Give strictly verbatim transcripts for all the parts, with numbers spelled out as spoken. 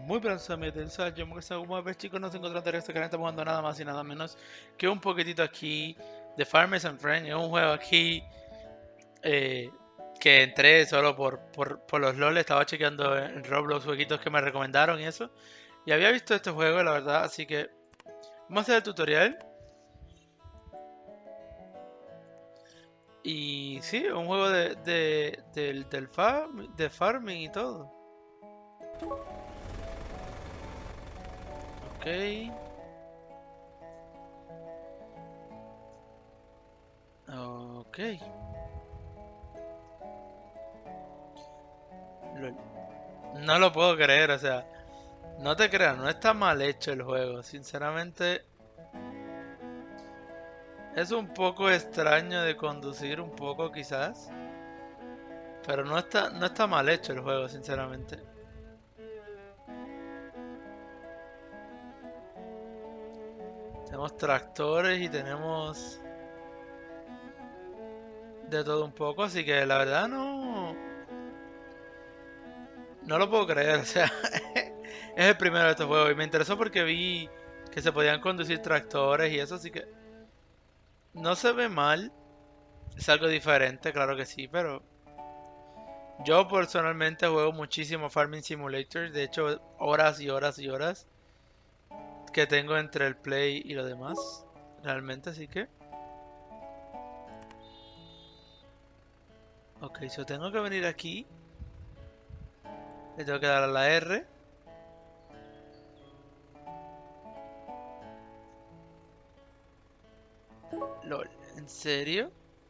Muy buenas amigos, yo me como ver chicos, nos encontramos en este canal, estamos jugando nada más y nada menos que un poquitito aquí de Farmers and Friends. Es un juego aquí eh, que entré solo por, por, por los LOL, estaba chequeando en Roblox jueguitos que me recomendaron y eso. Y había visto este juego, la verdad, así que vamos a hacer el tutorial. Y sí, un juego de, de, del, del farm, de farming y todo. Ok. Ok. Lol. No lo puedo creer, o sea, no te creas, no está mal hecho el juego. Sinceramente, es un poco extraño de conducir, un poco quizás. Pero no está, no está mal hecho el juego, sinceramente. Tenemos tractores y tenemos de todo un poco, así que la verdad no, no lo puedo creer. O sea, es el primero de estos juegos y me interesó porque vi que se podían conducir tractores y eso, así que no se ve mal. Es algo diferente, claro que sí, pero yo personalmente juego muchísimo Farming Simulator, de hecho horas y horas y horas que tengo entre el Play y lo demás, realmente, así que... Ok, yo tengo que venir aquí, le tengo que dar a la R. LOL, ¿en serio?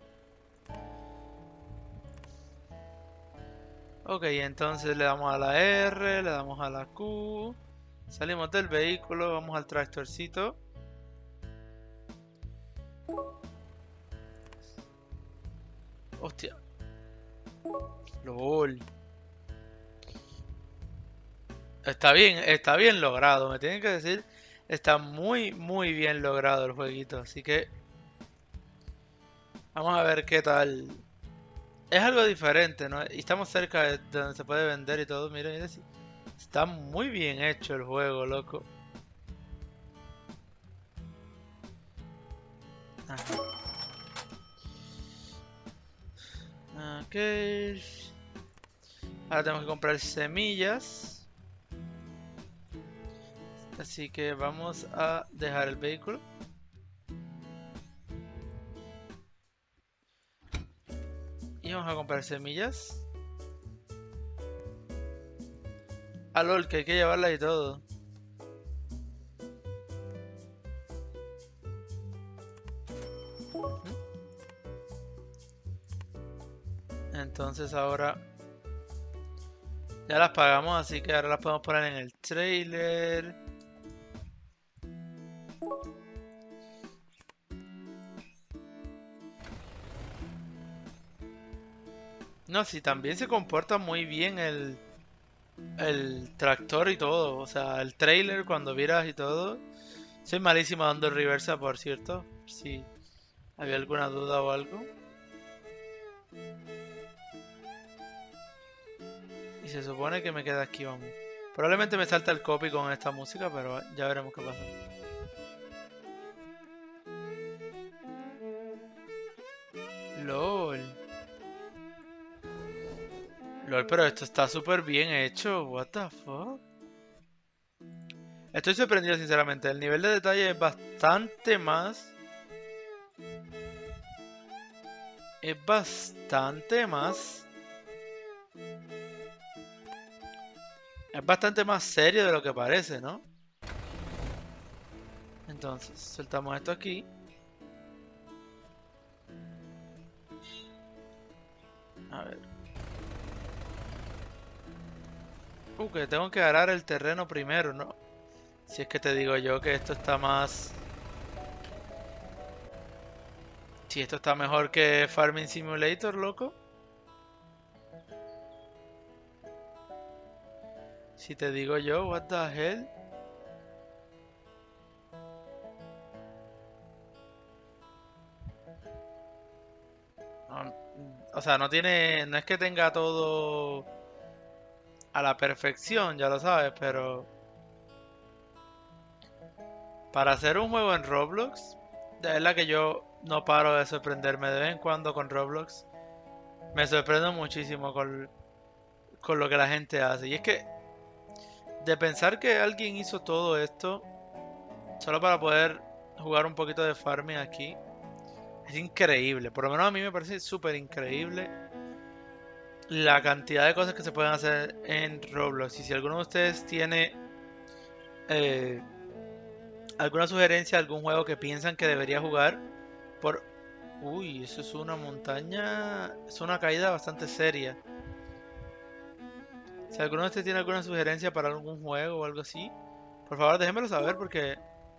Ok, entonces le damos a la R, le damos a la Q, salimos del vehículo, vamos al tractorcito. Hostia, LOL. Está bien, está bien logrado, me tienen que decir, está muy, muy bien logrado el jueguito, así que vamos a ver qué tal. Es algo diferente, ¿no? Y estamos cerca de donde se puede vender y todo. Mira, mira, sí. Está muy bien hecho el juego, loco. Ajá. Ok. Ahora tenemos que comprar semillas. Así que vamos a dejar el vehículo. Y vamos a comprar semillas. Ah, lol, que hay que llevarla y todo. Ujú. Entonces ahora ya las pagamos, así que ahora las podemos poner en el trailer. No, sí, también se comporta muy bien el, el tractor y todo. O sea, el trailer cuando viras y todo. Soy malísimo dando reversa, por cierto. Si había alguna duda o algo. Y se supone que me queda aquí, vamos. Probablemente me salta el copy con esta música, pero ya veremos qué pasa. LOL. LOL, pero esto está súper bien hecho. What the fuck. Estoy sorprendido, sinceramente. El nivel de detalle es bastante más. Es bastante más. Es bastante más serio de lo que parece, ¿no? Entonces, soltamos esto aquí. A ver. Uh, que tengo que arar el terreno primero, ¿no? Si es que te digo yo que esto está más... Si esto está mejor que Farming Simulator, loco. Si te digo yo, what the hell. No, o sea, no tiene... No es que tenga todo... a la perfección, ya lo sabes, pero para hacer un juego en Roblox, de verdad que yo no paro de sorprenderme de vez en cuando con Roblox. Me sorprendo muchísimo con, con lo que la gente hace. Y es que de pensar que alguien hizo todo esto solo para poder jugar un poquito de farming aquí, es increíble. Por lo menos a mí me parece súper increíble la cantidad de cosas que se pueden hacer en Roblox. Y si alguno de ustedes tiene eh, alguna sugerencia, algún juego que piensan que debería jugar, por... Uy, eso es una montaña, es una caída bastante seria. Si alguno de ustedes tiene alguna sugerencia para algún juego o algo así, por favor déjenmelo saber porque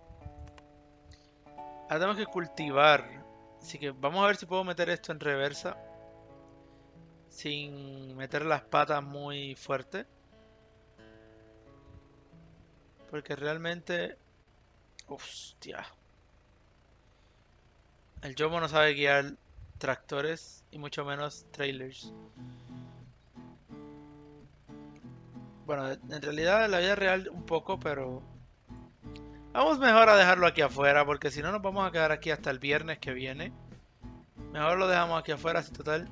ahora tenemos que cultivar. Así que vamos a ver si puedo meter esto en reversa sin meter las patas muy fuerte. Porque realmente... Hostia. El Yomo no sabe guiar tractores y mucho menos trailers. Bueno, en realidad en la vida real un poco, pero vamos mejor a dejarlo aquí afuera porque si no nos vamos a quedar aquí hasta el viernes que viene. Mejor lo dejamos aquí afuera, si total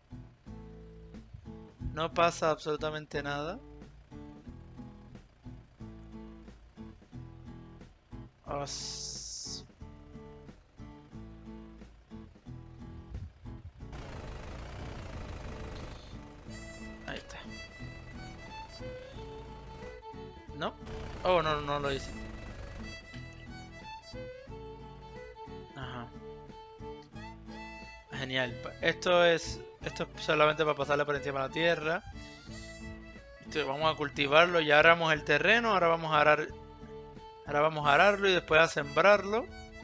no pasa absolutamente nada. Os- Ahí está. ¿No? Oh, no, no lo hice. Ajá. Genial. Pa- Esto es, esto es solamente para pasarle por encima de la tierra. Entonces vamos a cultivarlo. Ya aramos el terreno. Ahora vamos a arar, ahora vamos a ararlo y después a sembrarlo.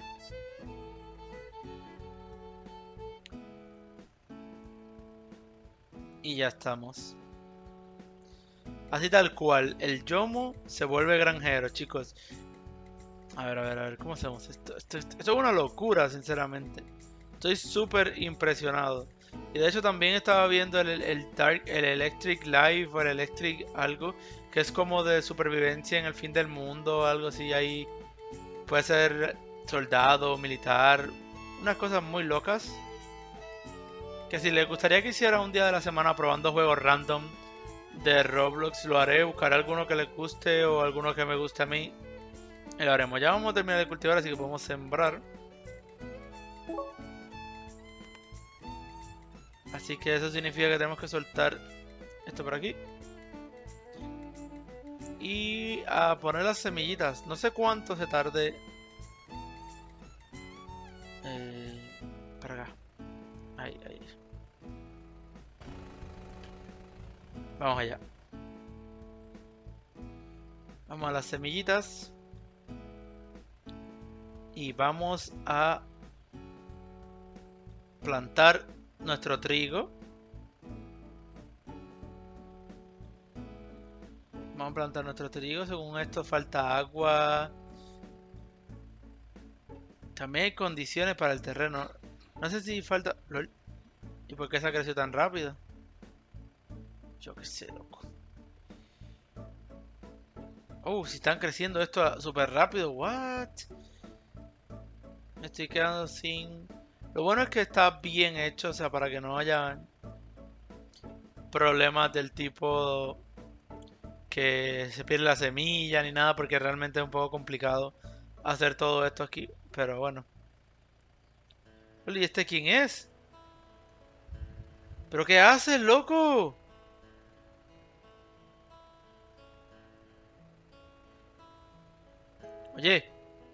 Y ya estamos. Así tal cual. El Yomo se vuelve granjero, chicos. A ver, a ver, a ver. ¿Cómo hacemos esto? Esto, esto- esto es una locura, sinceramente. Estoy súper impresionado. Y de hecho también estaba viendo el, el Dark, el Electric Life o el Electric algo, que es como de supervivencia en el fin del mundo o algo así. Ahí puede ser soldado, militar, unas cosas muy locas. Que si les gustaría que hiciera un día de la semana probando juegos random de Roblox, lo haré. Buscaré alguno que les guste o alguno que me guste a mí. Y lo haremos. Ya vamos a terminar de cultivar, así que podemos sembrar. Así que eso significa que tenemos que soltar esto por aquí. Y a poner las semillitas. No sé cuánto se tarde. Eh, para acá. Ahí, ahí. Vamos allá. Vamos a las semillitas. Y vamos a plantar nuestro trigo. Vamos a plantar nuestro trigo. Según esto falta agua. También hay condiciones para el terreno. No sé si falta... Lol. ¿Y por qué se ha crecido tan rápido? Yo qué sé, loco. Oh, si están creciendo esto súper rápido. What? Me estoy quedando sin... Lo bueno es que está bien hecho, o sea, para que no haya problemas del tipo que se pierde la semilla ni nada, porque realmente es un poco complicado hacer todo esto aquí. Pero bueno. Oye, ¿y este quién es? ¿Pero qué haces, loco? Oye,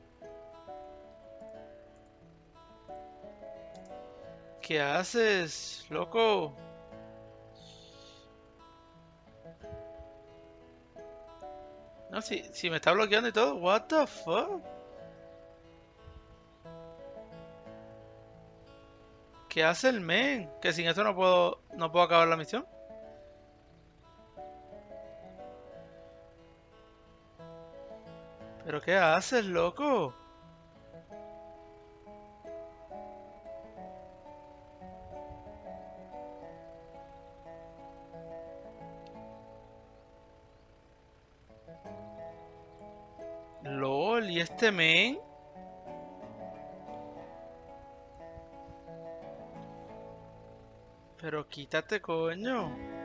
¿qué haces, loco? No, si, si me está bloqueando y todo. What the fuck? ¿Qué hace el men? Que sin eso no puedo, no puedo acabar la misión. ¿Pero qué haces, loco? LOL, ¿y este men? Pero quítate, coño.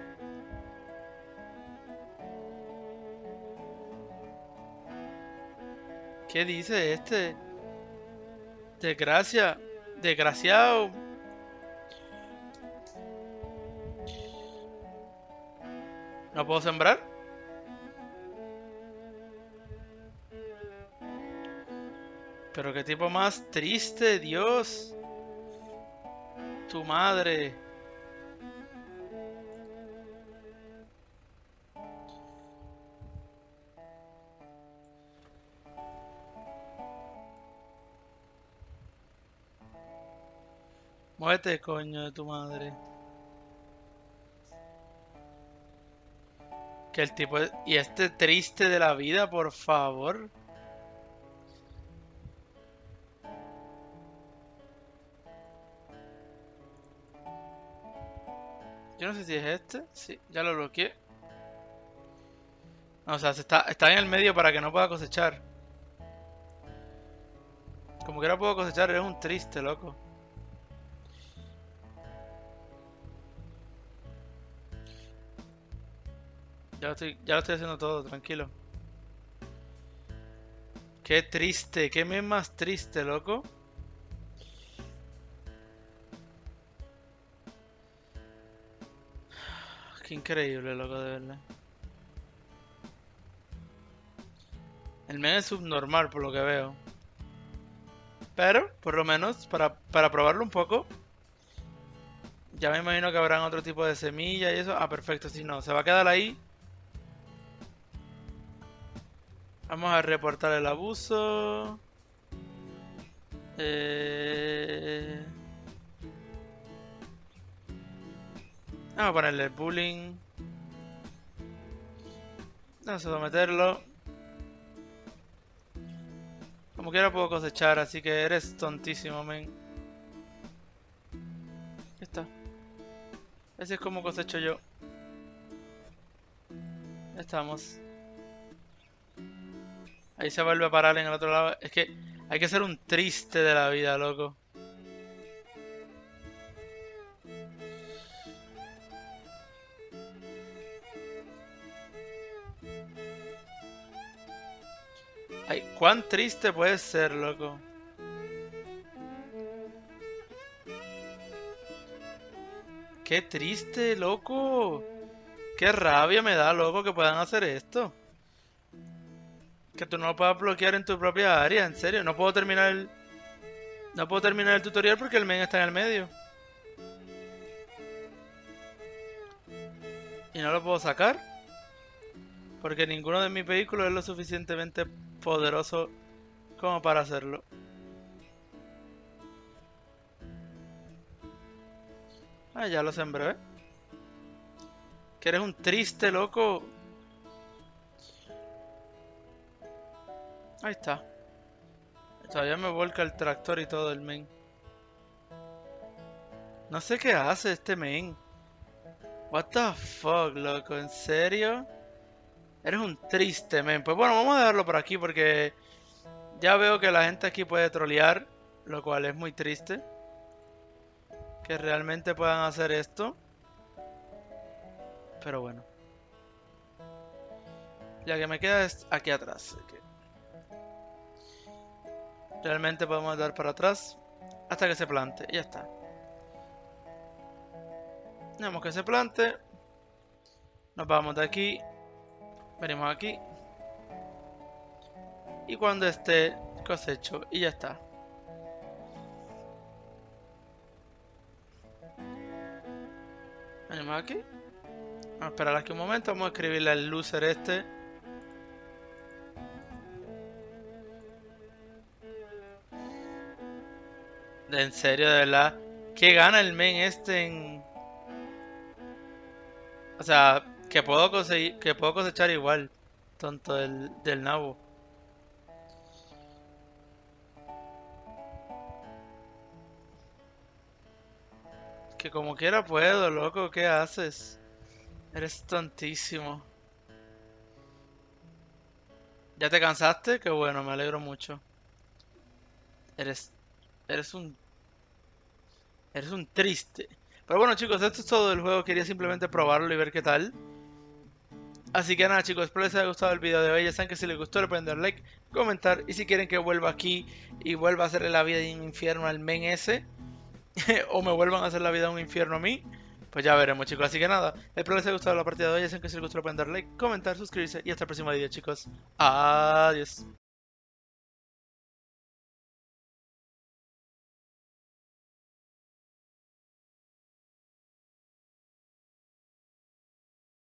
¿Qué dice este? Desgracia. Desgraciado. ¿No puedo sembrar? Pero qué tipo más triste, Dios. Tu madre. Muévete, coño, de tu madre. Que el tipo... Y este triste de la vida, por favor. Yo no sé si es este. Sí, ya lo bloqueé. No, o sea, se está, está en el medio para que no pueda cosechar. Como que no puedo cosechar, eres un triste, loco. Ya lo estoy, ya lo estoy haciendo todo, tranquilo. Qué triste, qué mes más triste, loco. Qué increíble, loco, de verdad. El men es subnormal, por lo que veo. Pero, por lo menos, para, para probarlo un poco, ya me imagino que habrán otro tipo de semilla y eso. Ah, perfecto, si no, se va a quedar ahí. Vamos a reportar el abuso. Eh... Vamos a ponerle bullying. Vamos a someterlo. Como quiera puedo cosechar, así que eres tontísimo, men. Ya está. Así es como cosecho yo. Ya estamos. Ahí se vuelve a parar en el otro lado. Es que hay que ser un triste de la vida, loco. Ay, ¿cuán triste puede ser, loco? Qué triste, loco. Qué rabia me da, loco, que puedan hacer esto. Que tú no lo puedas bloquear en tu propia área, en serio. No puedo terminar el... No puedo terminar el tutorial porque el men está en el medio. Y no lo puedo sacar. Porque ninguno de mis vehículos es lo suficientemente poderoso como para hacerlo. Ah, ya lo sembré, ¿eh? Que eres un triste, loco. Ahí está. Todavía me vuelca el tractor y todo el men. No sé qué hace este men. What the fuck, loco, ¿en serio? Eres un triste men. Pues bueno, vamos a dejarlo por aquí porque ya veo que la gente aquí puede trolear, lo cual es muy triste. Que realmente puedan hacer esto. Pero bueno. La que me queda es aquí atrás. Así que realmente podemos dar para atrás hasta que se plante. Y ya está. Tenemos que se plante. Nos vamos de aquí. Venimos aquí. Y cuando esté cosecho. Y ya está. Venimos aquí. Vamos a esperar aquí un momento. Vamos a escribirle al loser este. De en serio, de verdad. ¿Qué gana el men este en...? O sea, que puedo conseguir, que puedo cosechar igual. Tonto del, del nabo. Que como quiera puedo, loco. ¿Qué haces? Eres tontísimo. ¿Ya te cansaste? Qué bueno, me alegro mucho. Eres, eres un, eres un triste. Pero bueno, chicos, esto es todo del juego. Quería simplemente probarlo y ver qué tal. Así que nada, chicos, espero les haya gustado el video de hoy. Ya saben que si les gustó, le pueden dar like, comentar. Y si quieren que vuelva aquí y vuelva a hacerle la vida de un infierno al men ese, o me vuelvan a hacer la vida un infierno a mí, pues ya veremos, chicos. Así que nada, espero les haya gustado la partida de hoy. Ya saben que si les gustó, le pueden dar like, comentar, suscribirse. Y hasta el próximo video, chicos. Adiós.